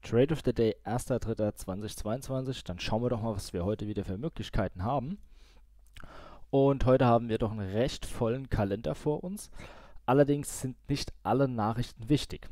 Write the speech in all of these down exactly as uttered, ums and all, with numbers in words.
Trade of the Day, erster dritter zweitausendzweiundzwanzig. Dann schauen wir doch mal, was wir heute wieder für Möglichkeiten haben. Und heute haben wir doch einen recht vollen Kalender vor uns. Allerdings sind nicht alle Nachrichten wichtig.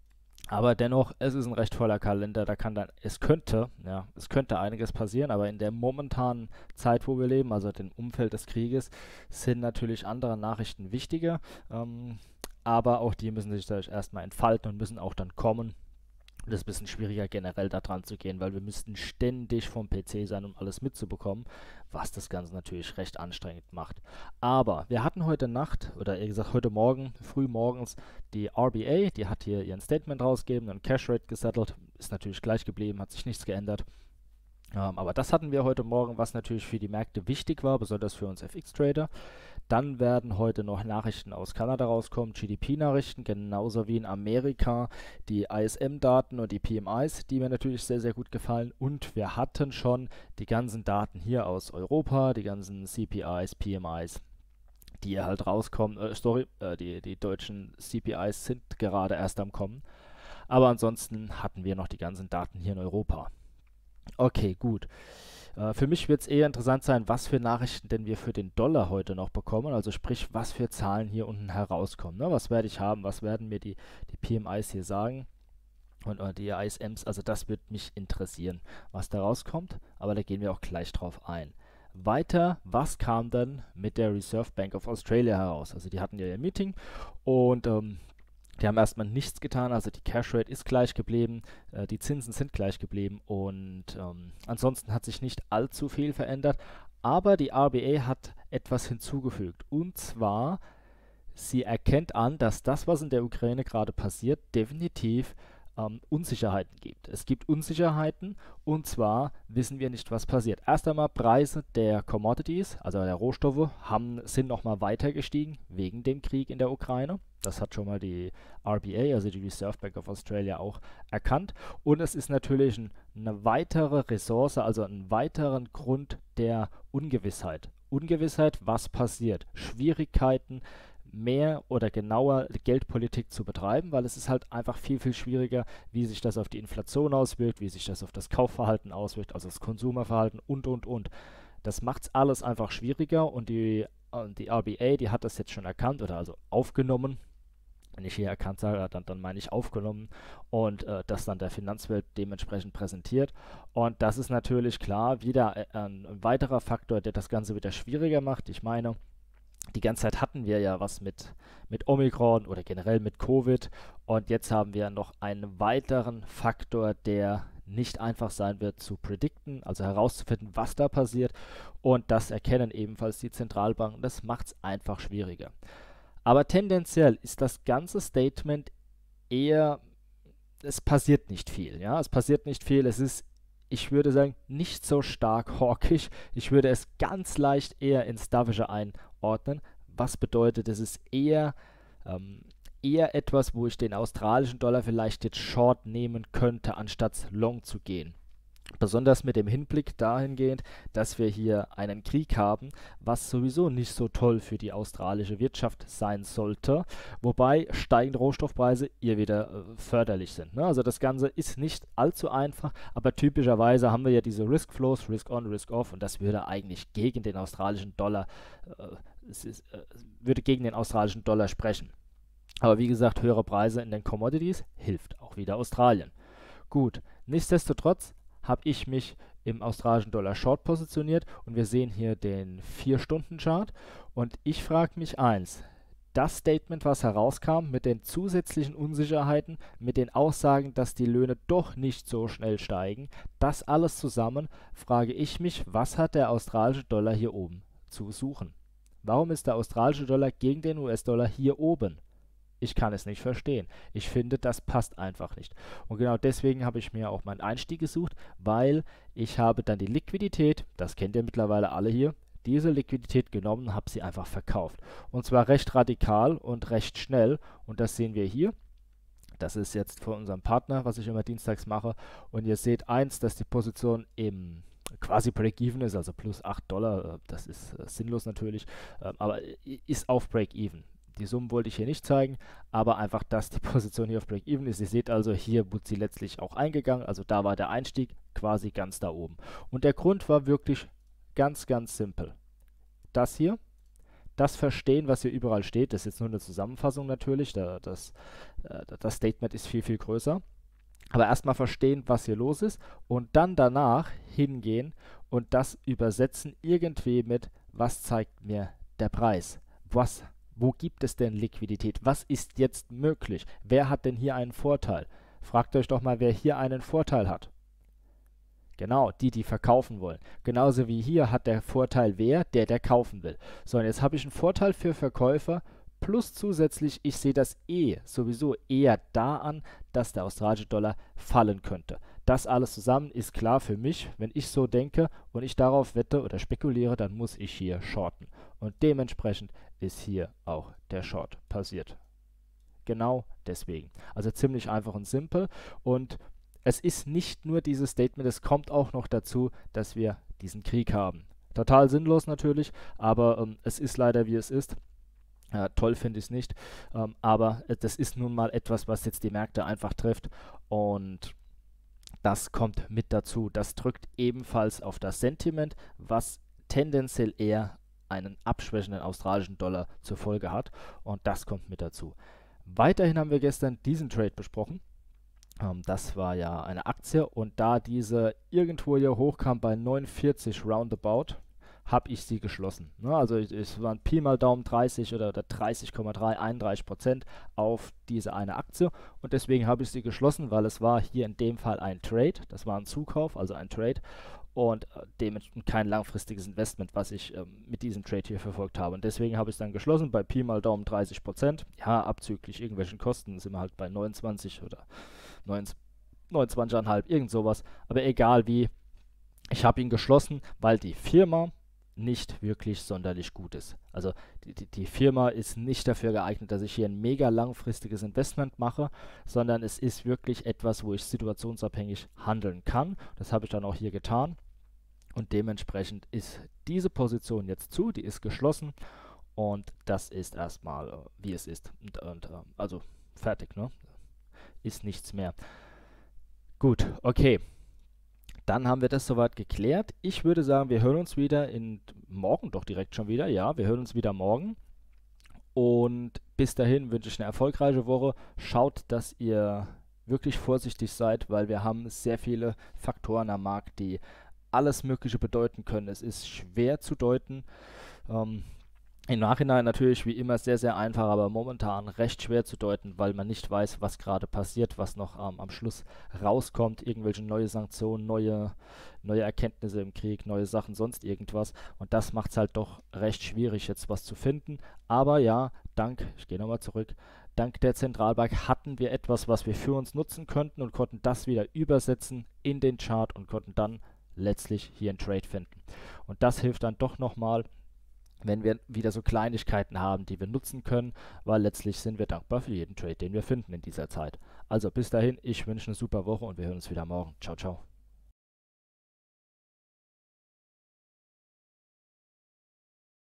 Aber dennoch, es ist ein recht voller Kalender. Da kann dann, es könnte, ja, es könnte einiges passieren, aber in der momentanen Zeit, wo wir leben, also dem Umfeld des Krieges, sind natürlich andere Nachrichten wichtiger. Ähm, aber auch die müssen sich dadurch erstmal entfalten und müssen auch dann kommen. Das ist ein bisschen schwieriger generell da dran zu gehen, weil wir müssten ständig vom P C sein, um alles mitzubekommen, was das Ganze natürlich recht anstrengend macht. Aber wir hatten heute Nacht, oder eher gesagt heute Morgen, früh morgens, die R B A, die hat hier ihren Statement rausgegeben und Cash Rate gesettelt, ist natürlich gleich geblieben, hat sich nichts geändert. Ähm, aber das hatten wir heute Morgen, was natürlich für die Märkte wichtig war, besonders für uns F X-Trader. Dann werden heute noch Nachrichten aus Kanada rauskommen, G D P-Nachrichten, genauso wie in Amerika die I S M-Daten und die P M Is, die mir natürlich sehr, sehr gut gefallen. Und wir hatten schon die ganzen Daten hier aus Europa, die ganzen C P Is, P M Is, die halt rauskommen. Äh, sorry, äh, die, die deutschen C P Is sind gerade erst am Kommen. Aber ansonsten hatten wir noch die ganzen Daten hier in Europa. Okay, gut. Äh, für mich wird es eher interessant sein, was für Nachrichten denn wir für den Dollar heute noch bekommen. Also sprich, was für Zahlen hier unten herauskommen. Ne? Was werde ich haben? Was werden mir die, die P M Is hier sagen? Und äh, die I S Ms, also das wird mich interessieren, was da rauskommt. Aber da gehen wir auch gleich drauf ein. Weiter, was kam dann mit der Reserve Bank of Australia heraus? Also die hatten ja ihr Meeting und ähm, die haben erstmal nichts getan, also die Cash Rate ist gleich geblieben, äh, die Zinsen sind gleich geblieben und ähm, ansonsten hat sich nicht allzu viel verändert. Aber die R B A hat etwas hinzugefügt, und zwar, sie erkennt an, dass das, was in der Ukraine gerade passiert, definitiv ähm, Unsicherheiten gibt. Es gibt Unsicherheiten, und zwar wissen wir nicht, was passiert. Erst einmal Preise der Commodities, also der Rohstoffe, haben, sind nochmal weiter gestiegen wegen dem Krieg in der Ukraine. Das hat schon mal die R B A, also die Reserve Bank of Australia, auch erkannt. Und es ist natürlich ein, eine weitere Ressource, also einen weiteren Grund der Ungewissheit. Ungewissheit, was passiert. Schwierigkeiten, mehr oder genauer Geldpolitik zu betreiben, weil es ist halt einfach viel, viel schwieriger, wie sich das auf die Inflation auswirkt, wie sich das auf das Kaufverhalten auswirkt, also das Konsumerverhalten und, und, und. Das macht es alles einfach schwieriger, und die, äh, die R B A, die hat das jetzt schon erkannt oder also aufgenommen. Wenn ich hier erkannt sage, dann, dann meine ich aufgenommen, und äh, das dann der Finanzwelt dementsprechend präsentiert. Und das ist natürlich klar wieder äh, ein weiterer Faktor, der das Ganze wieder schwieriger macht. Ich meine, die ganze Zeit hatten wir ja was mit, mit Omikron oder generell mit Covid, und jetzt haben wir noch einen weiteren Faktor, der nicht einfach sein wird zu predikten, also herauszufinden, was da passiert, und das erkennen ebenfalls die Zentralbanken. Das macht es einfach schwieriger. Aber tendenziell ist das ganze Statement eher, es passiert nicht viel, ja, es passiert nicht viel, es ist, ich würde sagen, nicht so stark hawkisch. Ich würde es ganz leicht eher ins Dovische einordnen. Was bedeutet, es ist eher, ähm, eher etwas, wo ich den australischen Dollar vielleicht jetzt short nehmen könnte, anstatt long zu gehen. Besonders mit dem Hinblick dahingehend, dass wir hier einen Krieg haben, was sowieso nicht so toll für die australische Wirtschaft sein sollte, wobei steigende Rohstoffpreise ihr wieder äh, förderlich sind. Ne? Also das Ganze ist nicht allzu einfach, aber typischerweise haben wir ja diese Risk Flows, Risk on, Risk off, und das würde eigentlich gegen den australischen Dollar, äh, es ist, äh, würde gegen den australischen Dollar sprechen. Aber wie gesagt, höhere Preise in den Commodities hilft auch wieder Australien. Gut, nichtsdestotrotz habe ich mich im australischen Dollar Short positioniert, und wir sehen hier den vier Stunden Chart, und ich frage mich eins: Das Statement, was herauskam mit den zusätzlichen Unsicherheiten, mit den Aussagen, dass die Löhne doch nicht so schnell steigen, das alles zusammen, frage ich mich, was hat der australische Dollar hier oben zu suchen? Warum ist der australische Dollar gegen den U S-Dollar hier oben? Ich kann es nicht verstehen. Ich finde, das passt einfach nicht. Und genau deswegen habe ich mir auch meinen Einstieg gesucht, weil ich habe dann die Liquidität, das kennt ihr mittlerweile alle hier, diese Liquidität genommen, habe sie einfach verkauft. Und zwar recht radikal und recht schnell. Und das sehen wir hier. Das ist jetzt von unserem Partner, was ich immer dienstags mache. Und ihr seht eins, dass die Position im quasi Break-Even ist, also plus acht Dollar. Das ist äh, sinnlos natürlich, äh, aber ist auf Break-Even. Die Summen wollte ich hier nicht zeigen, aber einfach, dass die Position hier auf Break-Even ist. Ihr seht also, hier wurde sie letztlich auch eingegangen, also da war der Einstieg quasi ganz da oben. Und der Grund war wirklich ganz, ganz simpel. Das hier, das Verstehen, was hier überall steht, das ist jetzt nur eine Zusammenfassung natürlich, da, das, äh, das Statement ist viel, viel größer. Aber erstmal verstehen, was hier los ist und dann danach hingehen und das übersetzen irgendwie mit, was zeigt mir der Preis? Was, wo gibt es denn Liquidität? Was ist jetzt möglich? Wer hat denn hier einen Vorteil? Fragt euch doch mal, wer hier einen Vorteil hat. Genau, die, die verkaufen wollen. Genauso wie hier hat der Vorteil wer? Der, der kaufen will. So, und jetzt habe ich einen Vorteil für Verkäufer, plus zusätzlich, ich sehe das eh sowieso eher da an, dass der australische Dollar fallen könnte. Das alles zusammen ist klar für mich. Wenn ich so denke und ich darauf wette oder spekuliere, dann muss ich hier shorten. Und dementsprechend ist hier auch der Short passiert. Genau deswegen. Also ziemlich einfach und simpel. Und es ist nicht nur dieses Statement, es kommt auch noch dazu, dass wir diesen Krieg haben. Total sinnlos natürlich, aber ähm, es ist leider wie es ist. Äh, toll finde ich es nicht, ähm, aber äh, das ist nun mal etwas, was jetzt die Märkte einfach trifft und das kommt mit dazu. Das drückt ebenfalls auf das Sentiment, was tendenziell eher einen abschwächenden australischen Dollar zur Folge hat und das kommt mit dazu. Weiterhin haben wir gestern diesen Trade besprochen. Um, das war ja eine Aktie und da diese irgendwo hier hochkam bei neunundvierzig roundabout, habe ich sie geschlossen. Ne, also es waren Pi mal Daumen dreißig oder, oder dreißig Komma drei, einunddreißig Prozent auf diese eine Aktie und deswegen habe ich sie geschlossen, weil es war hier in dem Fall ein Trade, das war ein Zukauf, also ein Trade und äh, dementsprechend kein langfristiges Investment, was ich ähm, mit diesem Trade hier verfolgt habe. Und deswegen habe ich es dann geschlossen bei Pi mal Daumen dreißig Prozent. Ja, abzüglich irgendwelchen Kosten sind wir halt bei neunundzwanzig oder neunundzwanzig Komma fünf, irgend sowas. Aber egal wie, ich habe ihn geschlossen, weil die Firma nicht wirklich sonderlich gut ist. Also die, die, die Firma ist nicht dafür geeignet, dass ich hier ein mega langfristiges Investment mache, sondern es ist wirklich etwas, wo ich situationsabhängig handeln kann. Das habe ich dann auch hier getan. Und dementsprechend ist diese Position jetzt zu, die ist geschlossen und das ist erstmal, äh, wie es ist. Und, und, äh, also fertig, ne? Ist nichts mehr. Gut, okay. Dann haben wir das soweit geklärt. Ich würde sagen, wir hören uns wieder in morgen doch direkt schon wieder. Ja, wir hören uns wieder morgen. Und bis dahin wünsche ich eine erfolgreiche Woche. Schaut, dass ihr wirklich vorsichtig seid, weil wir haben sehr viele Faktoren am Markt, die alles Mögliche bedeuten können. Es ist schwer zu deuten. Ähm, Im Nachhinein natürlich wie immer sehr, sehr einfach, aber momentan recht schwer zu deuten, weil man nicht weiß, was gerade passiert, was noch ähm, am Schluss rauskommt, irgendwelche neue Sanktionen, neue, neue Erkenntnisse im Krieg, neue Sachen, sonst irgendwas. Und das macht es halt doch recht schwierig, jetzt was zu finden. Aber ja, dank, ich gehe nochmal zurück, dank der Zentralbank hatten wir etwas, was wir für uns nutzen könnten und konnten das wieder übersetzen in den Chart und konnten dann letztlich hier einen Trade finden. Und das hilft dann doch nochmal, wenn wir wieder so Kleinigkeiten haben, die wir nutzen können, weil letztlich sind wir dankbar für jeden Trade, den wir finden in dieser Zeit. Also bis dahin, ich wünsche eine super Woche und wir hören uns wieder morgen. Ciao, ciao.